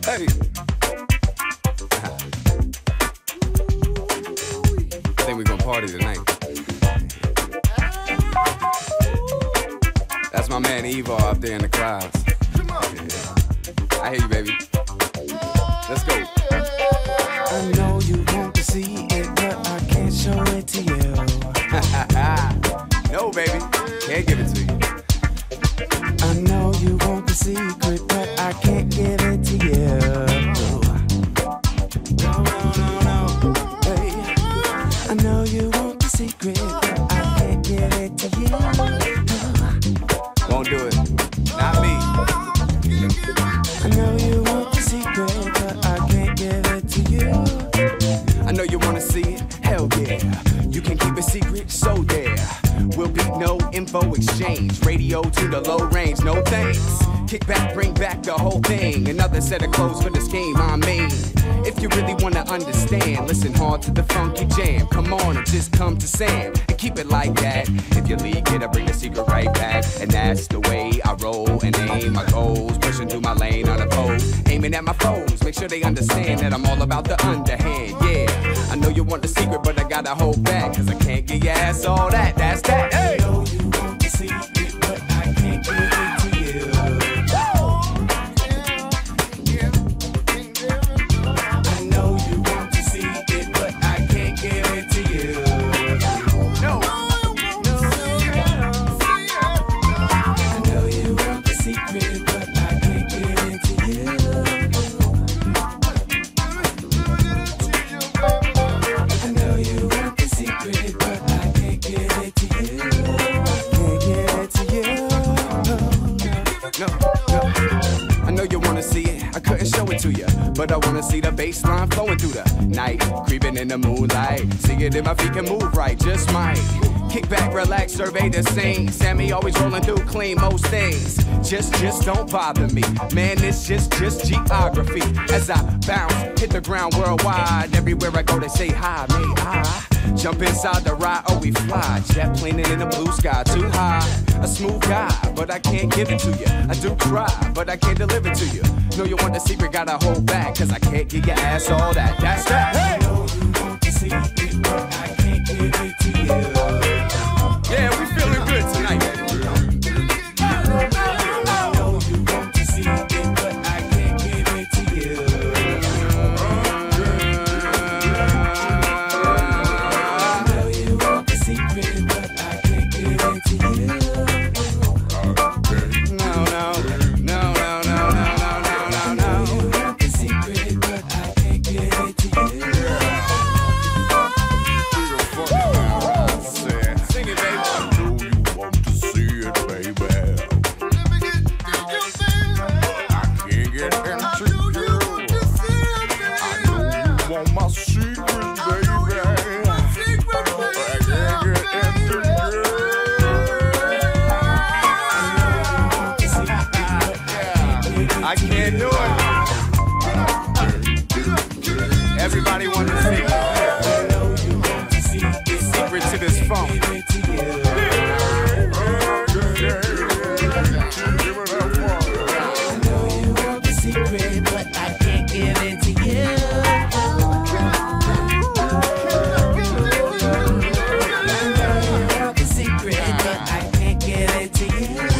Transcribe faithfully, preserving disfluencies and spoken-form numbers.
Hey. I think we're gonna party tonight. That's my man Evo out there in the clouds. Yeah. I hear you, baby. Let's go. I know you want to see it, but I can't show it to you. No, baby, can't give it to you. I know you want the secret, but I can't give it to you. No, no, no, no. Hey, I know you want the secret, but I can't give it to you. Won't do it. Not me. I know you want the secret, but I can't give it to you. I know you wanna see it. Hell yeah. You can keep it secret, so there will be no info exchange. Radio to the low range, no thanks. Kick back, bring back the whole thing. Another set of clothes for the scheme, I mean. If you really wanna understand, listen hard to the funky jam. Come on and just come to Sam and keep it like that. If you leave it, I bring the secret right back. And that's the way I roll and aim my goals. Pushing through my lane on a pole, aiming at my foes. Make sure they understand that I'm all about the underhand, yeah. I know you want the secret, but I gotta hold back, cause I can't give your ass all that, that's that, hey! I know you want the secret, but I can't give it to you. I know you want to see it, but I can't give it to you. No, no. I know you want the secret, but I can't give it to you. I know you want the secret, but I can't give it to you. Can't give it to you. No, no. I know you wanna see it, I couldn't show it to you, but I wanna see the bass line flowing through the night, creeping in the moonlight. See it if my feet can move right, just might. Kick back, relax, survey the scene. Sammy always rolling through clean most things. Just, just don't bother me, man. It's just, just geography. As I bounce, hit the ground worldwide. Everywhere I go, they say hi, may I jump inside the ride? Oh, we fly, jet planing in the blue sky, too high. A smooth guy, but I can't give it to you. I do try, but I can't deliver to you. Know you want the secret, gotta hold back, cause I can't give your ass all that. That's that. Hey! I know you want to see it, but I can't give it to you. Yeah, we feeling good tonight, baby. I know you want to see it, but I can't give it to you. I know you want the secret, but I can't give it to you. No, no, no, no, no, no, no, no, no. You want the secret, but I can't give it to you. Sing it, baby. I know you want to see it, baby. I can't get into you. I know you want my secrets, baby. I can't get into you. I can't do it. Everybody wants to see I know you want to see it, the secret to this funk. give it to you. I know you want the secret, but I can't give it to you. I know you want the secret, but I can't give it to you.